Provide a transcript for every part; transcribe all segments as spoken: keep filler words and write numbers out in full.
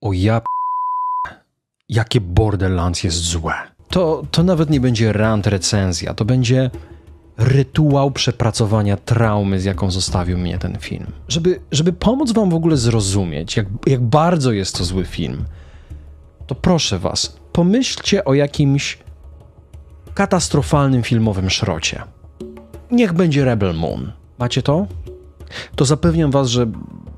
O ja p... jakie Borderlands jest złe. To, to nawet nie będzie rant recenzja, to będzie rytuał przepracowania traumy, z jaką zostawił mnie ten film. Żeby, żeby pomóc wam w ogóle zrozumieć, jak, jak bardzo jest to zły film, to proszę was, pomyślcie o jakimś katastrofalnym filmowym szrocie. Niech będzie Rebel Moon. Macie to? To zapewniam was, że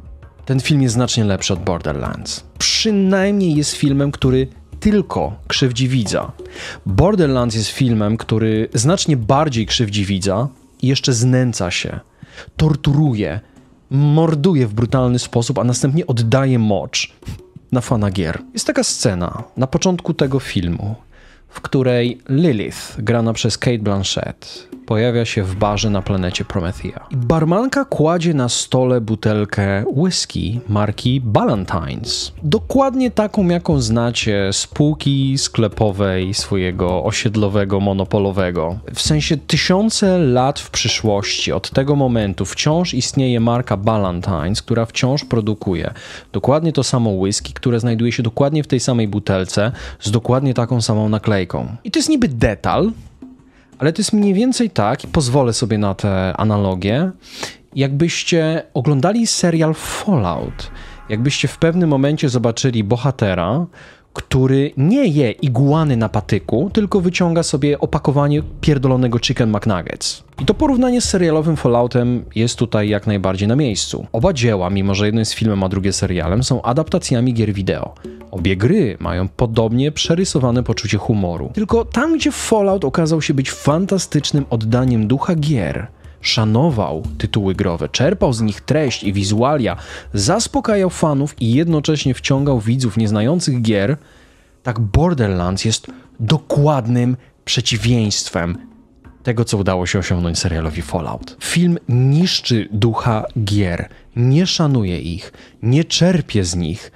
ten film jest znacznie lepszy od Borderlands. Przynajmniej jest filmem, który tylko krzywdzi widza. Borderlands jest filmem, który znacznie bardziej krzywdzi widza i jeszcze znęca się, torturuje, morduje w brutalny sposób, a następnie oddaje mocz na fana gier. Jest taka scena na początku tego filmu, w której Lilith, grana przez Cate Blanchett, pojawia się w barze na planecie Promethea. I barmanka kładzie na stole butelkę whisky marki Ballantines. Dokładnie taką, jaką znacie z półki sklepowej swojego osiedlowego, monopolowego. W sensie tysiące lat w przyszłości, od tego momentu wciąż istnieje marka Ballantines, która wciąż produkuje dokładnie to samo whisky, które znajduje się dokładnie w tej samej butelce, z dokładnie taką samą naklejką. I to jest niby detal, ale to jest mniej więcej tak, i pozwolę sobie na tę analogię, jakbyście oglądali serial Fallout, jakbyście w pewnym momencie zobaczyli bohatera, który nie je iguany na patyku, tylko wyciąga sobie opakowanie pierdolonego Chicken McNuggets. I to porównanie z serialowym Falloutem jest tutaj jak najbardziej na miejscu. Oba dzieła, mimo że jedno jest filmem, a drugie serialem, są adaptacjami gier wideo. Obie gry mają podobnie przerysowane poczucie humoru. Tylko tam, gdzie Fallout okazał się być fantastycznym oddaniem ducha gier, szanował tytuły growe, czerpał z nich treść i wizualia, zaspokajał fanów i jednocześnie wciągał widzów nieznających gier, tak Borderlands jest dokładnym przeciwieństwem tego, co udało się osiągnąć serialowi Fallout. Film niszczy ducha gier, nie szanuje ich, nie czerpie z nich,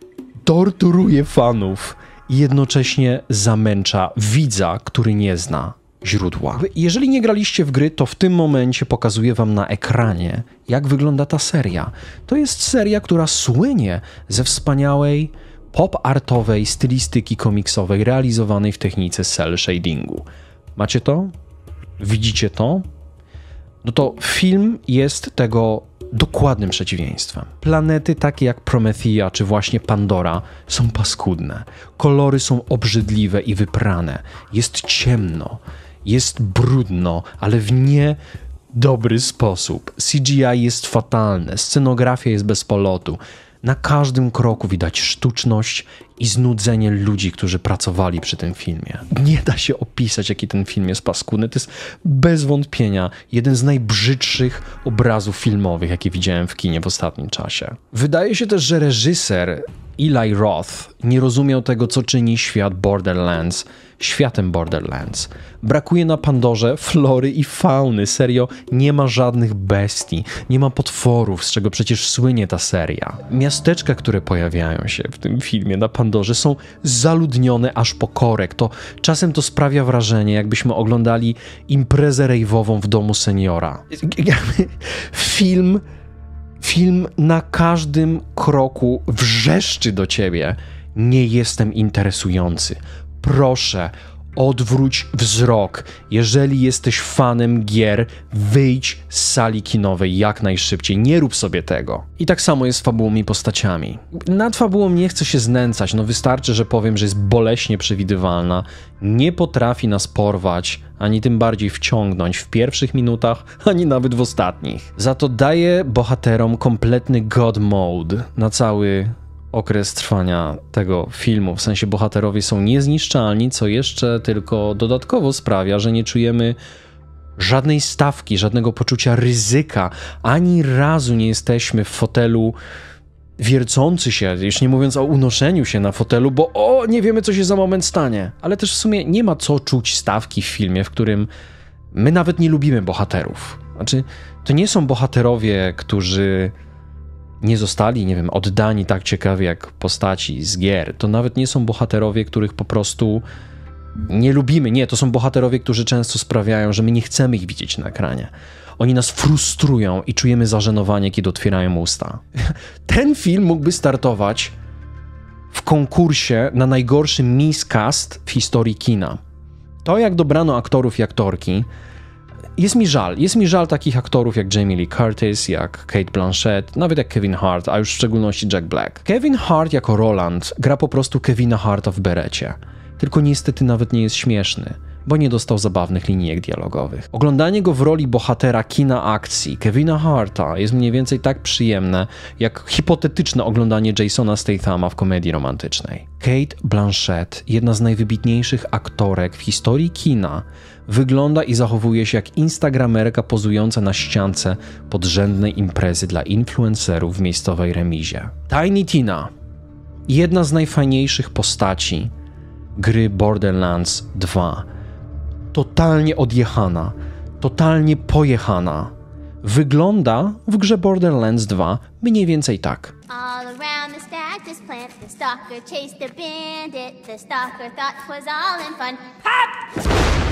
torturuje fanów i jednocześnie zamęcza widza, który nie zna źródła. Jeżeli nie graliście w gry, to w tym momencie pokazuję wam na ekranie, jak wygląda ta seria. To jest seria, która słynie ze wspaniałej pop-artowej stylistyki komiksowej realizowanej w technice cel shadingu. Macie to? Widzicie to? No to film jest tego dokładnym przeciwieństwem. Planety takie jak Promethea czy właśnie Pandora są paskudne. Kolory są obrzydliwe i wyprane. Jest ciemno. Jest brudno, ale w niedobry sposób. C G I jest fatalne, scenografia jest bez polotu. Na każdym kroku widać sztuczność i znudzenie ludzi, którzy pracowali przy tym filmie. Nie da się opisać, jaki ten film jest paskudny. To jest bez wątpienia jeden z najbrzydszych obrazów filmowych, jakie widziałem w kinie w ostatnim czasie. Wydaje się też, że reżyser Eli Roth nie rozumiał tego, co czyni świat Borderlands światem Borderlands. Brakuje na Pandorze flory i fauny. Serio, nie ma żadnych bestii, nie ma potworów, z czego przecież słynie ta seria. Miasteczka, które pojawiają się w tym filmie na Pandorze, są zaludnione aż po korek. To czasem to sprawia wrażenie, jakbyśmy oglądali imprezę rejwową w domu seniora. Film Film na każdym kroku wrzeszczy do ciebie: nie jestem interesujący. Proszę, odwróć wzrok. Jeżeli jesteś fanem gier, wyjdź z sali kinowej jak najszybciej. Nie rób sobie tego. I tak samo jest z fabułą i postaciami. Nad fabułą nie chcę się znęcać. No wystarczy, że powiem, że jest boleśnie przewidywalna. Nie potrafi nas porwać, ani tym bardziej wciągnąć w pierwszych minutach, ani nawet w ostatnich. Za to daje bohaterom kompletny god mode na cały okres trwania tego filmu. W sensie bohaterowie są niezniszczalni, co jeszcze tylko dodatkowo sprawia, że nie czujemy żadnej stawki, żadnego poczucia ryzyka. Ani razu nie jesteśmy w fotelu wiercący się, już nie mówiąc o unoszeniu się na fotelu, bo o, nie wiemy, co się za moment stanie. Ale też w sumie nie ma co czuć stawki w filmie, w którym my nawet nie lubimy bohaterów. Znaczy, to nie są bohaterowie, którzy nie zostali, nie wiem, oddani tak ciekawie jak postaci z gier. To nawet nie są bohaterowie, których po prostu nie lubimy. Nie, to są bohaterowie, którzy często sprawiają, że my nie chcemy ich widzieć na ekranie. Oni nas frustrują i czujemy zażenowanie, kiedy otwierają usta. Ten film mógłby startować konkursie na najgorszy miscast w historii kina. To, jak dobrano aktorów i aktorki, jest mi żal. Jest mi żal takich aktorów jak Jamie Lee Curtis, jak Cate Blanchett, nawet jak Kevin Hart, a już w szczególności Jack Black. Kevin Hart jako Roland gra po prostu Kevina Harta w berecie. Tylko niestety nawet nie jest śmieszny, bo nie dostał zabawnych linijek dialogowych. Oglądanie go w roli bohatera kina akcji Kevina Harta jest mniej więcej tak przyjemne, jak hipotetyczne oglądanie Jasona Stathama w komedii romantycznej. Cate Blanchett, jedna z najwybitniejszych aktorek w historii kina, wygląda i zachowuje się jak instagramerka pozująca na ściance podrzędnej imprezy dla influencerów w miejscowej remizie. Tiny Tina, jedna z najfajniejszych postaci gry Borderlands dwa. Totalnie odjechana, totalnie pojechana. Wygląda w grze Borderlands dwa mniej więcej tak. All around the stack, this plant, the stalker chased the bandit. The stalker thought 'twas all in fun. Hop!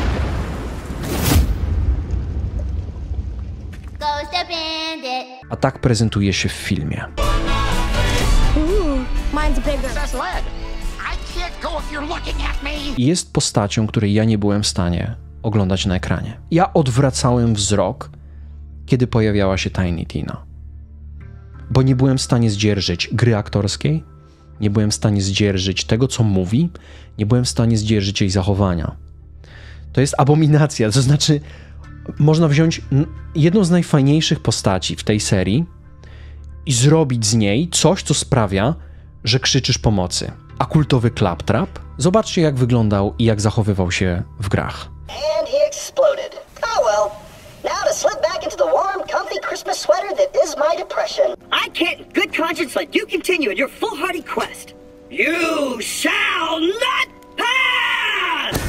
Goes the bandit. A tak prezentuje się w filmie. Ooh, mine's bigger. That's lead. I can't go if you're looking at me. Jest postacią, której ja nie byłem w stanie oglądać na ekranie. Ja odwracałem wzrok, kiedy pojawiała się Tiny Tina. Bo nie byłem w stanie zdzierżyć gry aktorskiej, nie byłem w stanie zdzierżyć tego, co mówi, nie byłem w stanie zdzierżyć jej zachowania. To jest abominacja, to znaczy można wziąć jedną z najfajniejszych postaci w tej serii i zrobić z niej coś, co sprawia, że krzyczysz pomocy. A kultowy Claptrap? Zobaczcie, jak wyglądał i jak zachowywał się w grach. And he exploded. Oh well. Now to slip back into the warm, comfy Christmas sweater that is my depression. I can't in good conscience let you continue in your foolhardy quest. You shall not pass!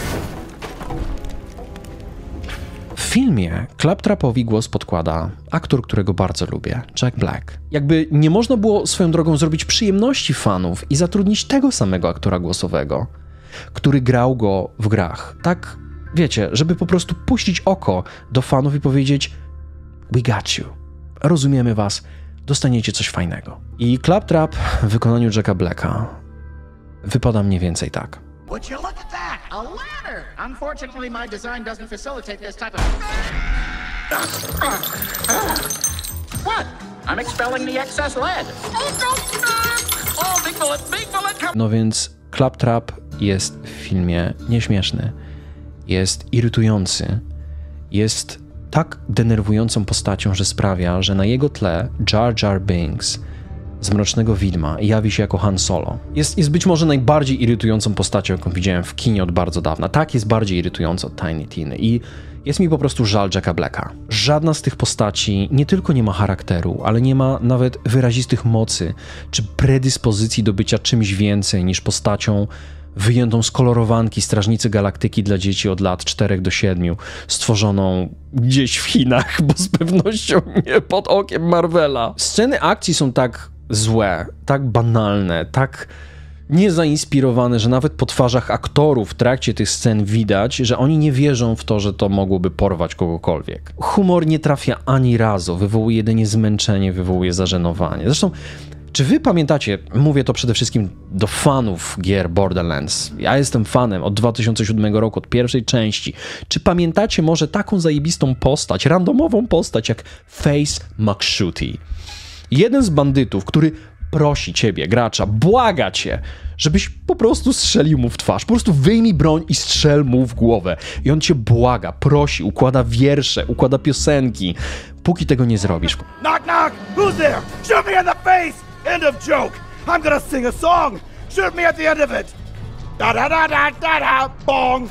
W filmie Claptrapowi głos podkłada aktor, którego bardzo lubię, Jack Black. Jakby nie można było swoją drogą zrobić przyjemności fanów i zatrudnić tego samego aktora głosowego, który grał go w grach. Tak, wiecie, żeby po prostu puścić oko do fanów i powiedzieć: we got you, rozumiemy was, dostaniecie coś fajnego. I Claptrap w wykonaniu Jacka Blacka wypada mniej więcej tak. Would you look at that? A ladder! Unfortunately, my design doesn't facilitate this type of... What? I'm expelling the excess lead. Oh, big bullet, big bullet! No więc Claptrap jest w filmie nieśmieszny, jest irytujący, jest tak denerwującą postacią, że sprawia, że na jego tle Jar Jar Binks z Mrocznego Widma jawi się jako Han Solo. Jest, jest być może najbardziej irytującą postacią, jaką widziałem w kinie od bardzo dawna. Tak, jest bardziej irytująca od Tiny Tiny i jest mi po prostu żal Jacka Blacka. Żadna z tych postaci nie tylko nie ma charakteru, ale nie ma nawet wyrazistych mocy czy predyspozycji do bycia czymś więcej niż postacią wyjętą z kolorowanki Strażnicy Galaktyki dla dzieci od lat czterech do siedmiu, stworzoną gdzieś w Chinach, bo z pewnością nie pod okiem Marvela. Sceny akcji są tak złe, tak banalne, tak niezainspirowane, że nawet po twarzach aktorów w trakcie tych scen widać, że oni nie wierzą w to, że to mogłoby porwać kogokolwiek. Humor nie trafia ani razu, wywołuje jedynie zmęczenie, wywołuje zażenowanie. Zresztą, czy wy pamiętacie, mówię to przede wszystkim do fanów gier Borderlands, ja jestem fanem od dwa tysiące siódmego roku, od pierwszej części, czy pamiętacie może taką zajebistą postać, randomową postać jak Face McShooty? Jeden z bandytów, który prosi ciebie, gracza, błaga cię, żebyś po prostu strzelił mu w twarz. Po prostu wyjmij broń i strzel mu w głowę. I on cię błaga, prosi, układa wiersze, układa piosenki. Póki tego nie zrobisz. Knock, knock! Who's there? Shoot me in the face! End of joke! I'm gonna sing a song! Shoot me at the end of it! Da da da da da da! Bong!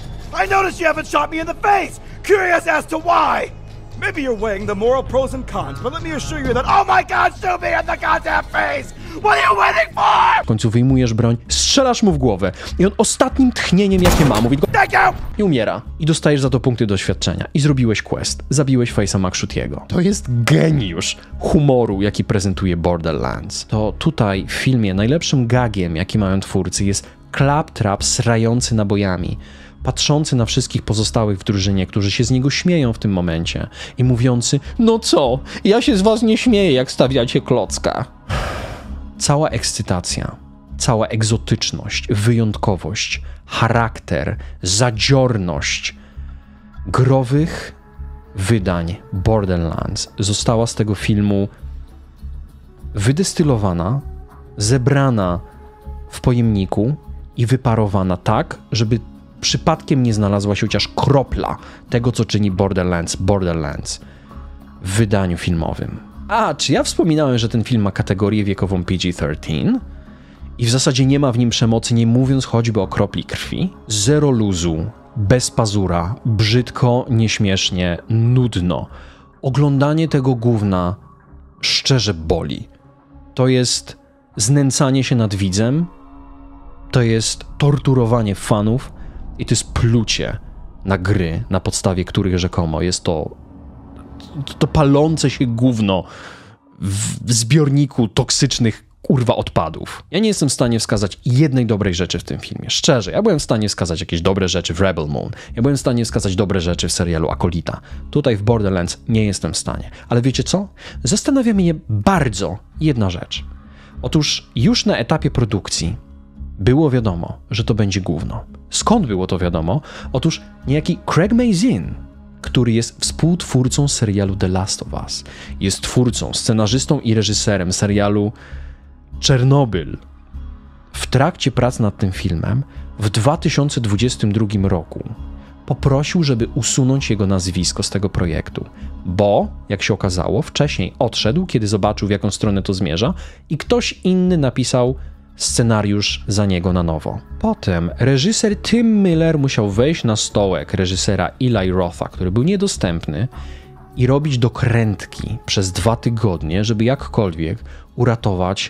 I noticed you haven't shot me in the face! Curious as to why! Maybe you're weighing the moral pros and cons, but let me assure you that, oh my god, shoot me in the goddamn face! What are you waiting for? W końcu wyjmujesz broń, strzelasz mu w głowę i on ostatnim tchnieniem, jakie ma, mówi go Thank you! i umiera. I dostajesz za to punkty doświadczenia. I zrobiłeś quest. Zabiłeś Face'a McShooty'ego. To jest geniusz humoru, jaki prezentuje Borderlands. To tutaj w filmie najlepszym gagiem, jaki mają twórcy, jest Claptrap srający nabojami, patrzący na wszystkich pozostałych w drużynie, którzy się z niego śmieją w tym momencie i mówiący: no co, ja się z was nie śmieję, jak stawiacie klocka. Cała ekscytacja cała egzotyczność, wyjątkowość, charakter, zadziorność growych wydań Borderlands została z tego filmu wydestylowana, zebrana w pojemniku i wyparowana tak, żeby przypadkiem nie znalazła się chociaż kropla tego, co czyni Borderlands, Borderlands w wydaniu filmowym. A, czy ja wspominałem, że ten film ma kategorię wiekową P G trzynaście? I w zasadzie nie ma w nim przemocy, nie mówiąc choćby o kropli krwi? Zero luzu, bez pazura, brzydko, nieśmiesznie, nudno. Oglądanie tego gówna szczerze boli. To jest znęcanie się nad widzem, to jest torturowanie fanów i to jest plucie na gry, na podstawie których rzekomo jest to, to, to palące się gówno w, w zbiorniku toksycznych kurwa odpadów. Ja nie jestem w stanie wskazać jednej dobrej rzeczy w tym filmie. Szczerze, ja byłem w stanie wskazać jakieś dobre rzeczy w Rebel Moon. Ja byłem w stanie wskazać dobre rzeczy w serialu Akolita. Tutaj w Borderlands nie jestem w stanie. Ale wiecie co? Zastanawia mnie bardzo jedna rzecz. Otóż już na etapie produkcji było wiadomo, że to będzie gówno. Skąd było to wiadomo? Otóż niejaki Craig Mazin, który jest współtwórcą serialu The Last of Us, jest twórcą, scenarzystą i reżyserem serialu Czernobyl. W trakcie prac nad tym filmem w dwa tysiące dwudziestym drugim roku poprosił, żeby usunąć jego nazwisko z tego projektu, bo, jak się okazało, wcześniej odszedł, kiedy zobaczył, w jaką stronę to zmierza i ktoś inny napisał scenariusz za niego na nowo. Potem reżyser Tim Miller musiał wejść na stołek reżysera Eli Rotha, który był niedostępny, i robić dokrętki przez dwa tygodnie, żeby jakkolwiek uratować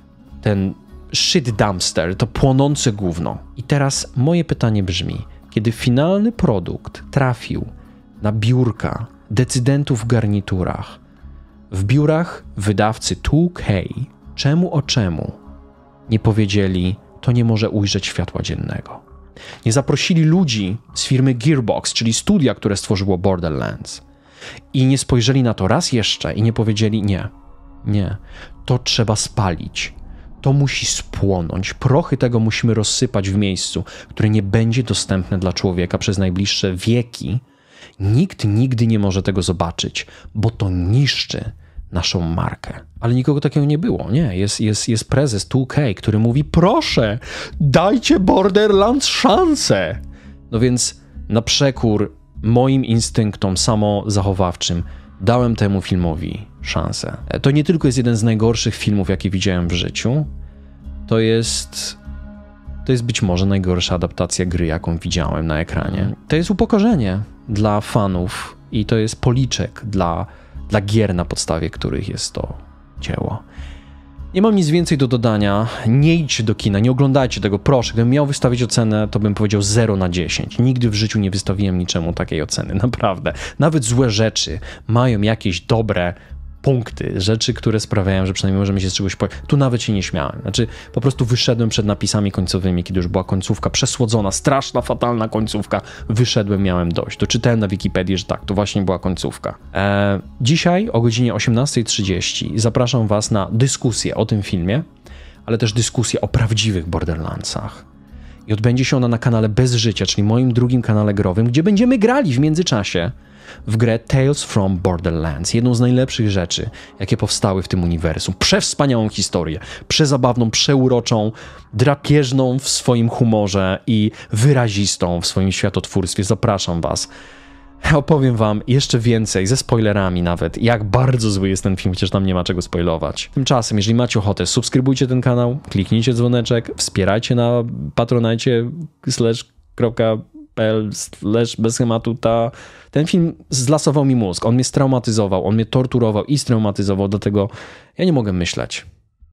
ten shit dumpster, to płonące gówno. I teraz moje pytanie brzmi, kiedy finalny produkt trafił na biurka decydentów w garniturach, w biurach wydawcy dwa K, czemu o czemu nie powiedzieli, to nie może ujrzeć światła dziennego. Nie zaprosili ludzi z firmy Gearbox, czyli studia, które stworzyło Borderlands, i nie spojrzeli na to raz jeszcze i nie powiedzieli, nie, nie, to trzeba spalić. To musi spłonąć. Prochy tego musimy rozsypać w miejscu, które nie będzie dostępne dla człowieka przez najbliższe wieki. Nikt nigdy nie może tego zobaczyć, bo to niszczy naszą markę. Ale nikogo takiego nie było. Nie, jest, jest, jest prezes dwa K, który mówi, proszę, dajcie Borderlands szansę. No więc na przekór moim instynktom samozachowawczym dałem temu filmowi szansę. To nie tylko jest jeden z najgorszych filmów, jakie widziałem w życiu, to jest, to jest być może najgorsza adaptacja gry, jaką widziałem na ekranie. To jest upokorzenie dla fanów i to jest policzek dla, dla gier, na podstawie których jest to dzieło. Nie mam nic więcej do dodania. Nie idźcie do kina, nie oglądajcie tego, proszę. Gdybym miał wystawić ocenę, to bym powiedział zero na dziesięć. Nigdy w życiu nie wystawiłem niczemu takiej oceny, naprawdę. Nawet złe rzeczy mają jakieś dobre punkty, rzeczy, które sprawiają, że przynajmniej możemy się z czegoś po... Tu nawet się nie śmiałem. Znaczy, po prostu wyszedłem przed napisami końcowymi, kiedy już była końcówka przesłodzona, straszna, fatalna końcówka. Wyszedłem, miałem dość. Doczytałem na Wikipedii, że tak, to właśnie była końcówka. Eee, dzisiaj o godzinie osiemnastej trzydzieści zapraszam was na dyskusję o tym filmie, ale też dyskusję o prawdziwych Borderlandsach. I odbędzie się ona na kanale Bez Życia, czyli moim drugim kanale growym, gdzie będziemy grali w międzyczasie w grę Tales from Borderlands, jedną z najlepszych rzeczy, jakie powstały w tym uniwersum. Przewspaniałą historię, przezabawną, przeuroczą, drapieżną w swoim humorze i wyrazistą w swoim światotwórstwie. Zapraszam was. Opowiem wam jeszcze więcej, ze spoilerami nawet, jak bardzo zły jest ten film, chociaż tam nie ma czego spoilować. Tymczasem, jeżeli macie ochotę, subskrybujcie ten kanał, kliknijcie dzwoneczek, wspierajcie na patronajcie slash pl slash bez schematu. Ta... Ten film zlasował mi mózg, on mnie straumatyzował, on mnie torturował i straumatyzował, dlatego ja nie mogę myśleć.